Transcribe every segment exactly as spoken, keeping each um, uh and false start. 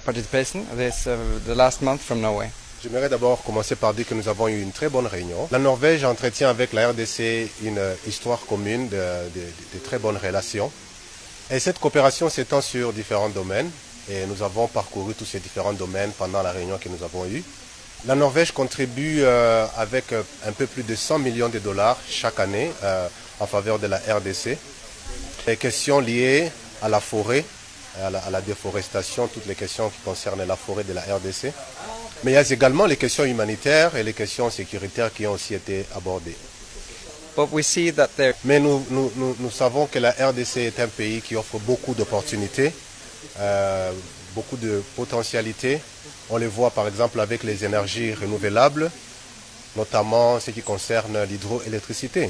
participation this uh, the last month from Norway. J'aimerais d'abord commencer par dire que nous avons eu une très bonne réunion. La Norvège entretient avec la R D C une histoire commune de, de, de très bonnes relations. Et cette coopération s'étend sur différents domaines. Et nous avons parcouru tous ces différents domaines pendant la réunion que nous avons eue. La Norvège contribue euh, avec un peu plus de cent millions de dollars chaque année euh, en faveur de la R D C. Les questions liées à la forêt, à la, à la déforestation, toutes les questions qui concernent la forêt de la R D C. Mais il y a également les questions humanitaires et les questions sécuritaires qui ont aussi été abordées. But we see that there... Mais nous, nous, nous, nous savons que la R D C est un pays qui offre beaucoup d'opportunités, euh, beaucoup de potentialités. On les voit par exemple avec les énergies renouvelables, notamment ce qui concerne l'hydroélectricité.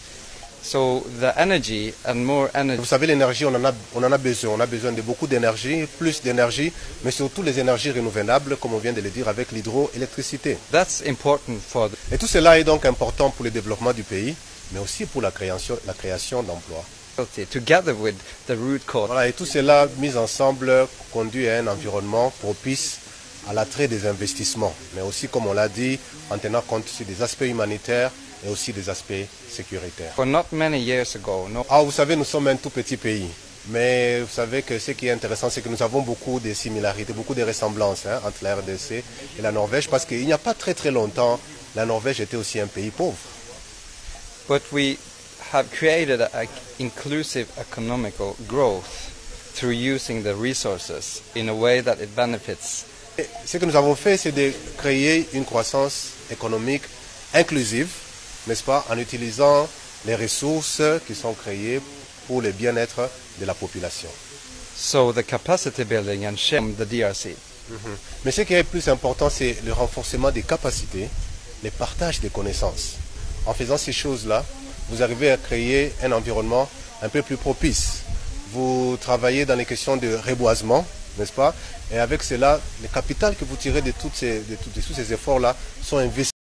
So the energy and more energy. Vous savez, l'énergie, on en a, on en a besoin. On a besoin de beaucoup d'énergie, plus d'énergie, mais surtout les énergies renouvelables, comme on vient de le dire, avec l'hydroélectricité. That's important for the... Et tout cela est donc important pour le développement du pays, mais aussi pour la création, la création d'emplois. Together with the root cause. Voilà, et tout cela mis ensemble conduit à un environnement propice à l'attrait des investissements, mais aussi, comme on l'a dit, en tenant compte des aspects humanitaires et aussi des aspects sécuritaires. For not many years ago, no... Ah, vous savez, nous sommes un tout petit pays, mais vous savez que ce qui est intéressant, c'est que nous avons beaucoup de similarités, beaucoup de ressemblances hein, entre la R D C et la Norvège, parce qu'il n'y a pas très très longtemps, la Norvège était aussi un pays pauvre. But we have created an inclusive economical growth through using the resources in a way that it benefits. Et ce que nous avons fait, c'est de créer une croissance économique inclusive, n'est-ce pas, en utilisant les ressources qui sont créées pour le bien-être de la population. So the capacity building and sharing the D R C. Mm-hmm. Mais ce qui est plus important, c'est le renforcement des capacités, le partage des connaissances. En faisant ces choses-là, vous arrivez à créer un environnement un peu plus propice. Vous travaillez dans les questions de reboisement, n'est-ce pas? Et avec cela, le capital que vous tirez de, toutes ces, de, de tous ces efforts-là sont investis